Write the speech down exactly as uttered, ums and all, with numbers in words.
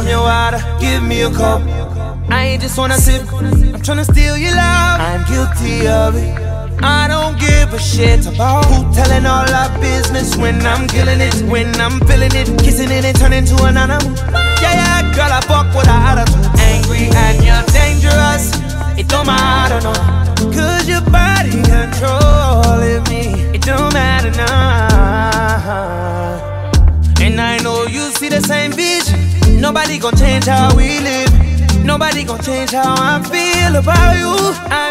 from your water, give me a cup. I ain't just wanna sip, I'm tryna steal your love. I'm guilty of it. I don't give a shit about who telling all our business when I'm killing it, when I'm feeling it, kissing it and turning to an animal. Yeah, yeah, girl, I fuck with her attitude. Angry and you're dangerous, it don't matter, no. Cause your body controlling me, it don't matter now. And I know you see the same vision. Nobody gon' change how we live. Nobody gon' change how I feel about you. I